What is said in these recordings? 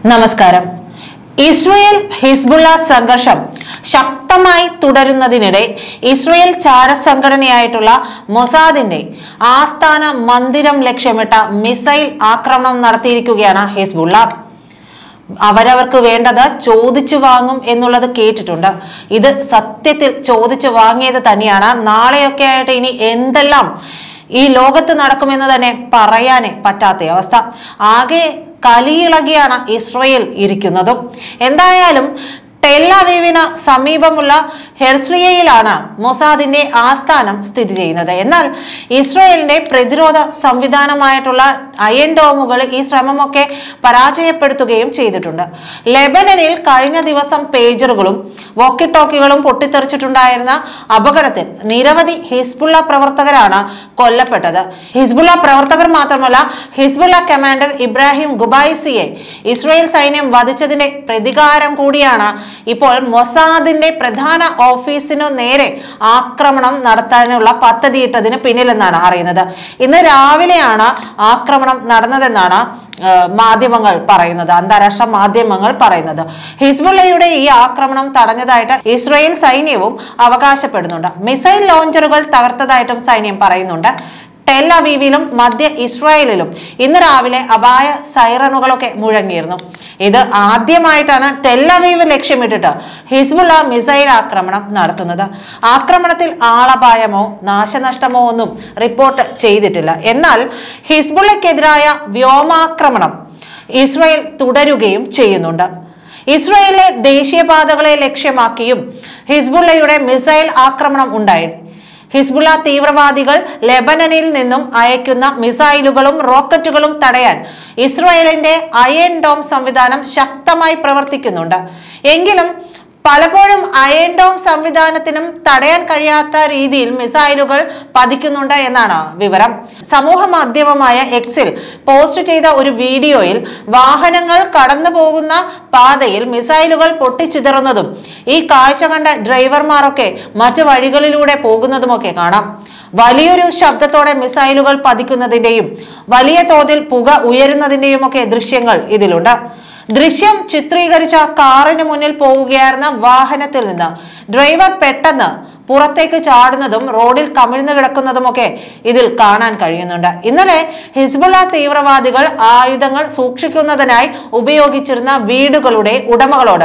നമസ്കാരം. Israel Hezbollah സംഘർഷം ശക്തമായി തുടരുന്നതിനിടെ ഇസ്രായേൽ ചാരസംഘടനയായിട്ടുള്ള മൊസാദിന്റെ ആസ്ഥാന മന്ദിരം ലക്ഷ്യമിട്ട മിസൈൽ ആക്രമണം നടത്തിയിരിക്കുകയാണ് ഹിസ്ബുള്ള. അവരവർക്ക് വേണ്ടത് ചോദിച്ചു വാങ്ങും എന്നുള്ളത് കേട്ടിട്ടുണ്ട്. ഇത് സത്യത്തിൽ ചോദിച്ചു വാങ്ങിയത് തന്നെയാണ്. നാളെയൊക്കെ ആയിട്ട് ഇനി എന്തെല്ലാം ഈ ലോകത്ത് നടക്കുമെന്ന് തന്നെ പറയാനേ പറ്റാത്ത അവസ്ഥ. ആകെ കലിയിളകിയാണ് ഇസ്രായേൽ ഇരിക്കുന്നതും. എന്തായാലും ടെൽ അവീവിന് സമീപമുള്ള ഹെർസ്ലിയയിലാണ് മൊസാദിന്റെ ആസ്ഥാനം സ്ഥിതി ചെയ്യുന്നത്. എന്നാൽ ഇസ്രായേലിന്റെ പ്രതിരോധ സംവിധാനമായിട്ടുള്ള അയൺ ഡോമുകൾ ഈ ശ്രമമൊക്കെ പരാജയപ്പെടുത്തുകയും ചെയ്തിട്ടുണ്ട്. ലെബനനിൽ കഴിഞ്ഞ ദിവസം പേജറുകളും വോക്കി ടോക്കികളും പൊട്ടിത്തെറിച്ചിട്ടുണ്ടായിരുന്ന അപകടത്തിൽ നിരവധി ഹിസ്ബുള്ള പ്രവർത്തകരാണ് കൊല്ലപ്പെട്ടത്. ഹിസ്ബുള്ള പ്രവർത്തകർ മാത്രമല്ല, ഹിസ്ബുള്ള കമാൻഡർ ഇബ്രാഹിം ഗുബൈസിയെ ഇസ്രായേൽ സൈന്യം വധിച്ചതിന്റെ പ്രതികാരം കൂടിയാണ് ഇപ്പോൾ മൊസാദിന്റെ പ്രധാന ഓഫീസിനു നേരെ ആക്രമണം നടത്താനുള്ള പദ്ധതിയിട്ടതിന് പിന്നിലെന്നാണ് അറിയുന്നത്. ഇന്ന് രാവിലെയാണ് ആക്രമണം നടന്നതെന്നാണ് മാധ്യമങ്ങൾ പറയുന്നത്, അന്താരാഷ്ട്ര മാധ്യമങ്ങൾ പറയുന്നത്. ഹിസ്ബുള്ളയുടെ ഈ ആക്രമണം തടഞ്ഞതായിട്ട് ഇസ്രായേൽ സൈന്യവും അവകാശപ്പെടുന്നുണ്ട്. മിസൈൽ ലോഞ്ചറുകൾ തകർത്തതായിട്ടും സൈന്യം പറയുന്നുണ്ട്. ടെൽ അവീവിലും മധ്യ ഇസ്രായേലിലും ഇന്ന് രാവിലെ അപായ സൈറനുകളൊക്കെ മുഴങ്ങിയിരുന്നു. ഇത് ആദ്യമായിട്ടാണ് ടെൽ അവീവ് ലക്ഷ്യമിട്ടിട്ട് ഹിസ്ബുള്ള മിസൈൽ ആക്രമണം നടത്തുന്നത്. ആക്രമണത്തിൽ ആളപായമോ നാശനഷ്ടമോ ഒന്നും റിപ്പോർട്ട് ചെയ്തിട്ടില്ല. എന്നാൽ ഹിസ്ബുള്ളക്കെതിരായ വ്യോമാക്രമണം ഇസ്രായേൽ തുടരുകയും ചെയ്യുന്നുണ്ട്. ഇസ്രായേലിലെ ദേശീയപാതകളെ ലക്ഷ്യമാക്കിയും ഹിസ്ബുള്ളയുടെ മിസൈൽ ആക്രമണം ഉണ്ടായി. ഹിസ്ബുള്ള തീവ്രവാദികൾ ലെബനനിൽ നിന്നും അയക്കുന്ന മിസൈലുകളും റോക്കറ്റുകളും തടയാൻ ഇസ്രായേലിന്റെ അയൺ ഡോം സംവിധാനം ശക്തമായി പ്രവർത്തിക്കുന്നുണ്ട്. എങ്കിലും പലപ്പോഴും അയൺ ഡോം സംവിധാനത്തിനും തടയാൻ കഴിയാത്ത രീതിയിൽ മിസൈലുകൾ പതിക്കുന്നുണ്ട് എന്നാണ് വിവരം. സമൂഹ മാധ്യമമായ എക്സിൽ പോസ്റ്റ് ചെയ്ത ഒരു വീഡിയോയിൽ വാഹനങ്ങൾ കടന്നു പോകുന്ന പാതയിൽ മിസൈലുകൾ പൊട്ടിച്ചിതറുന്നതും ഈ കാഴ്ച കണ്ട ഡ്രൈവർമാരൊക്കെ മറ്റു വഴികളിലൂടെ പോകുന്നതുമൊക്കെ കാണാം. വലിയൊരു ശബ്ദത്തോടെ മിസൈലുകൾ പതിക്കുന്നതിന്റെയും വലിയ തോതിൽ പുക ഉയരുന്നതിന്റെയും ഒക്കെ ദൃശ്യങ്ങൾ ഇതിലുണ്ട്. ദൃശ്യം ചിത്രീകരിച്ച കാറിന് മുന്നിൽ പോവുകയായിരുന്ന വാഹനത്തിൽ നിന്ന് ഡ്രൈവർ പെട്ടെന്ന് പുറത്തേക്ക് ചാടുന്നതും റോഡിൽ കമിഴ്ന്നു കിടക്കുന്നതുമൊക്കെ ഇതിൽ കാണാൻ കഴിയുന്നുണ്ട്. ഇന്നലെ ഹിസ്ബുള്ള തീവ്രവാദികൾ ആയുധങ്ങൾ സൂക്ഷിക്കുന്നതിനായി ഉപയോഗിച്ചിരുന്ന വീടുകളുടെ ഉടമകളോട്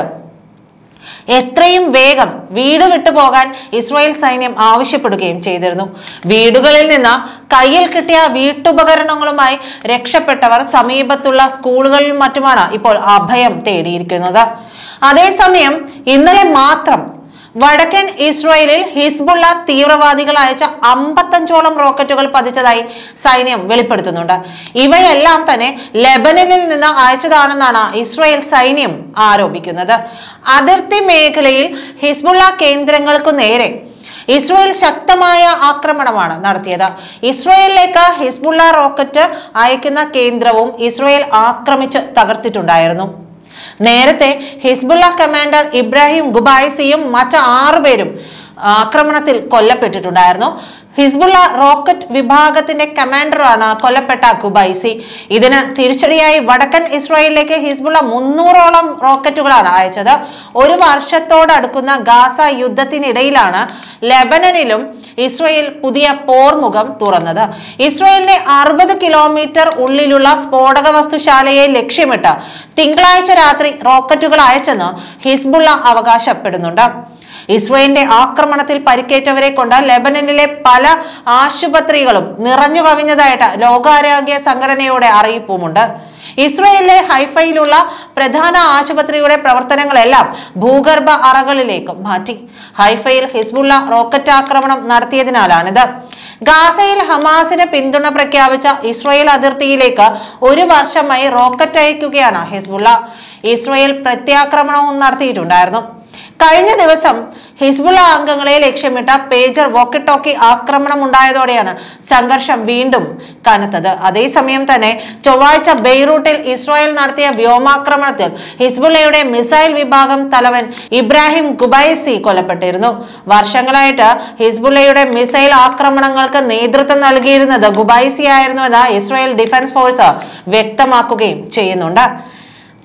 എത്രയും വേഗം വീട് വിട്ടുപോകാൻ ഇസ്രായേൽ സൈന്യം ആവശ്യപ്പെടുകയും ചെയ്തിരുന്നു. വീടുകളിൽ നിന്ന് കയ്യിൽ കിട്ടിയ വീട്ടുപകരണങ്ങളുമായി രക്ഷപ്പെട്ടവർ സമീപത്തുള്ള സ്കൂളുകളിലും മറ്റുമാണ് ഇപ്പോൾ അഭയം തേടിയിരിക്കുന്നത്. അതേസമയം ഇന്നലെ മാത്രം വടക്കൻ ഇസ്രായേലിൽ ഹിസ്ബുള്ള തീവ്രവാദികൾ അയച്ച 55ഓളം റോക്കറ്റുകൾ പതിച്ചതായി സൈന്യം വെളിപ്പെടുത്തുന്നുണ്ട്. ഇവയെല്ലാം തന്നെ ലെബനനിൽ നിന്ന് അയച്ചതാണെന്നാണ് ഇസ്രായേൽ സൈന്യം ആരോപിക്കുന്നത്. അതിർത്തി മേഖലയിൽ ഹിസ്ബുള്ള കേന്ദ്രങ്ങൾക്കു നേരെ ഇസ്രായേൽ ശക്തമായ ആക്രമണമാണ് നടത്തിയത്. ഇസ്രായേലിലേക്ക് ഹിസ്ബുള്ള റോക്കറ്റ് അയക്കുന്ന കേന്ദ്രവും ഇസ്രായേൽ ആക്രമിച്ച് തകർത്തിട്ടുണ്ടായിരുന്നു. നേരത്തെ ഹിസ്ബുള്ള കമാൻഡർ ഇബ്രാഹിം ഗുബൈസിയും മറ്റ് 6 പേരും ആക്രമണത്തിൽ കൊല്ലപ്പെട്ടിട്ടുണ്ടായിരുന്നു. ഹിസ്ബുള്ള റോക്കറ്റ് വിഭാഗത്തിന്റെ കമാൻഡറാണ് കൊല്ലപ്പെട്ട ഗുബൈസി. ഇതിന് തിരിച്ചടിയായി വടക്കൻ ഇസ്രായേലിലേക്ക് ഹിസ്ബുള്ള 300ഓളം റോക്കറ്റുകളാണ് അയച്ചത്. ഒരു വർഷത്തോടടുക്കുന്ന ഗാസ യുദ്ധത്തിനിടയിലാണ് ലെബനനിലും ഇസ്രായേൽ പുതിയ പോർമുഖം തുറന്നത്. ഇസ്രായേലിന്റെ 60 കിലോമീറ്റർ ഉള്ളിലുള്ള സ്ഫോടക വസ്തുശാലയെ ലക്ഷ്യമിട്ട് തിങ്കളാഴ്ച രാത്രി റോക്കറ്റുകൾ അയച്ചെന്ന് ഹിസ്ബുള്ള അവകാശപ്പെടുന്നുണ്ട്. ഇസ്രായേലിന്റെ ആക്രമണത്തിൽ പരിക്കേറ്റവരെ കൊണ്ട് ലെബനനിലെ പല ആശുപത്രികളും നിറഞ്ഞു കവിഞ്ഞതായിട്ട് ലോകാരോഗ്യ സംഘടനയുടെ അറിയിപ്പുമുണ്ട്. ഇസ്രായേലിലെ ഹൈഫയിലുള്ള പ്രധാന ആശുപത്രിയുടെ പ്രവർത്തനങ്ങളെല്ലാം ഭൂഗർഭ അറകളിലേക്ക് മാറ്റി. ഹൈഫയിൽ ഹിസ്ബുള്ള റോക്കറ്റ് ആക്രമണം നടത്തിയതിനാലാണിത്. ഗാസയിൽ ഹമാസിന് പിന്തുണ പ്രഖ്യാപിച്ച ഇസ്രായേൽ അതിർത്തിയിലേക്ക് 1 വർഷമായി റോക്കറ്റ് അയക്കുകയാണ് ഹിസ്ബുള്ള. ഇസ്രായേൽ പ്രത്യാക്രമണവും നടത്തിയിട്ടുണ്ടായിരുന്നു. കഴിഞ്ഞ ദിവസം ഹിസ്ബുള്ള അംഗങ്ങളെ ലക്ഷ്യമിട്ട പേജർ വോക്കി ടോക്കി ആക്രമണം ഉണ്ടായതോടെയാണ് സംഘർഷം വീണ്ടും കനത്തത്. അതേസമയം തന്നെ ചൊവ്വാഴ്ച ബെയ്റൂട്ടിൽ ഇസ്രായേൽ നടത്തിയ വ്യോമാക്രമണത്തിൽ ഹിസ്ബുള്ളയുടെ മിസൈൽ വിഭാഗം തലവൻ ഇബ്രാഹിം ഗുബൈസി കൊല്ലപ്പെട്ടിരുന്നു. വർഷങ്ങളായിട്ട് ഹിസ്ബുള്ളയുടെ മിസൈൽ ആക്രമണങ്ങൾക്ക് നേതൃത്വം നൽകിയിരുന്നത് ഗുബൈസി ആയിരുന്നുവെന്ന് ഇസ്രായേൽ ഡിഫൻസ് ഫോഴ്സ് വ്യക്തമാക്കുകയും ചെയ്യുന്നുണ്ട്.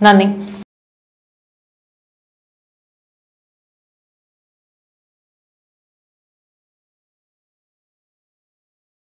നന്ദി.